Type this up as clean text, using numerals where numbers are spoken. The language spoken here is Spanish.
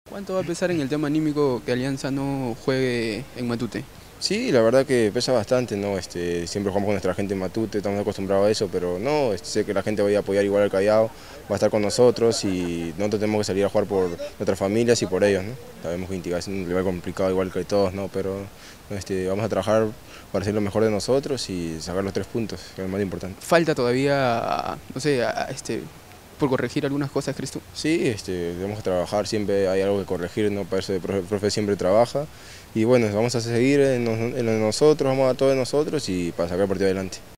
¿Cuánto va a pesar en el tema anímico que Alianza no juegue en Matute? Sí, la verdad que pesa bastante, ¿no? Siempre jugamos con nuestra gente en Matute, estamos acostumbrados a eso, pero no, sé que la gente va a apoyar igual al Callao, va a estar con nosotros y nosotros tenemos que salir a jugar por nuestras familias y por ellos, ¿no? Sabemos que Intigas es un rival complicado igual que todos, ¿no? Pero vamos a trabajar para hacer lo mejor de nosotros y sacar los 3 puntos, que es lo más importante. Falta todavía, no sé, por corregir algunas cosas, ¿crees tú? Sí, debemos trabajar, siempre hay algo que corregir, ¿no? Para eso el profe siempre trabaja y bueno, vamos a seguir en lo de nosotros, vamos a dar todo de nosotros y para sacar el partido adelante.